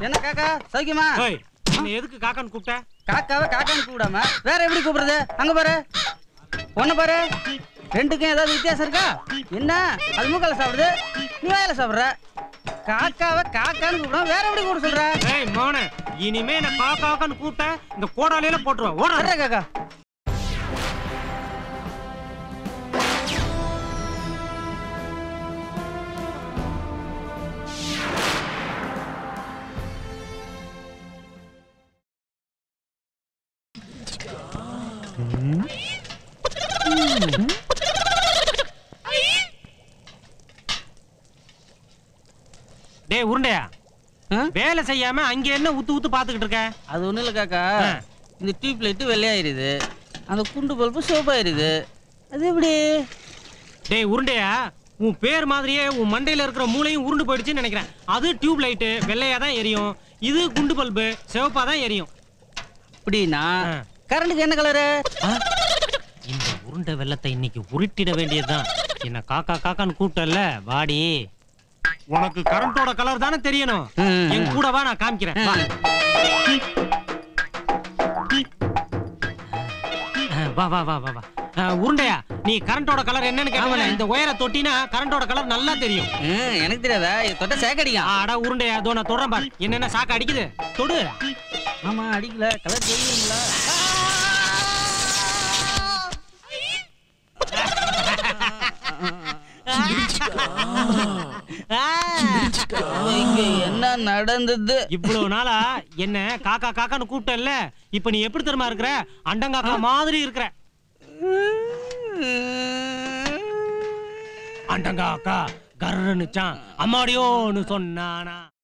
என்ன காக்கா சௌக்கியமா? நீ எதுக்கு காக்கான்னு கூப்பிட்ட? காக்காவை காக்கான்னு கூப்பிடாம வேற எப்படி கூப்பிடுறது? அங்க பாரு, ஒண்ணு பாரு, ரெண்டுக்கும் ஏதாவது வித்தியாசம் இருக்கா? என்ன அது மூக்கால சாப்பிடுது, நீ வாயில சாப்பிடுற. காக்காவை காக்கான்னு கூப்பிடாம வேற எப்படி கூப்பிட சொல்ற? ஏய் மோனே, இனிமே நான் காக்கான்னு கூப்பிட்ட இந்த கோடாலியில போட்டுருவேன். ஓடுற காக்கா. டேய் உருண்டையா, வேலை செய்யாம அங்க என்ன உத்து உத்து பாத்துக்கிட்டு இருக்க? அது ஒண்ணு இல்ல காக்கா, இந்த டியூப் லைட் வெள்ளையாயிருது, அந்த குண்டு பல்பு சிவப்பாயிருது, அது எப்படி? டேய் உருண்டையா, உன் பேர் மாதிரியே உன் மண்டையில இருக்கிற மூளையும் உருண்டு போயிடுச்சுன்னு நினைக்கிறேன். அது டியூப் லைட்டு வெள்ளையா தான் எரியும், இது குண்டு பல்பு சிவப்பா தான் எரியும். அப்படின்னா கரண்ட்டுக்கு என்ன கலரு? இந்த உருண்டை வெள்ளத்தை இன்னைக்கு உருட்டிட வேண்டியதுதான். என்ன காக்கா காக்கான்னு கூப்பிட்டல, வாடி. உனக்கு கரண்டோட கலர் தானே தெரியணும். என் கூட வா, நான் காமிக்கிறேன். வா வா வா வா வா. உருண்டையா, நீ கரண்டோட கலர் என்னன்னு கேட்டவன இந்த ஒயரை தொட்டினா கரண்டோட கலர் நல்லா தெரியும். எனக்கு தெரியாதா? தொட்ட சேக்க அடிக்கும். அட உருண்டையா, தோ நான் தொடறேன் பாரு. என்னென்ன சாக்க அடிக்குது, தொடு. ஆமா அடிக்கல, கலர் தெரியுங்களா? என்ன நடந்தது? இவ்வளவு நாளா என்ன காக்கா காக்கான்னு கூப்பிட்டல்ல, இப்ப நீ எப்படி தெரியுமா இருக்கிற? அண்டங்காக்கா மாதிரி இருக்கிற. அண்டங்காக்கா கர்னுச்சான், அம்மாடியோன்னு சொன்னானா?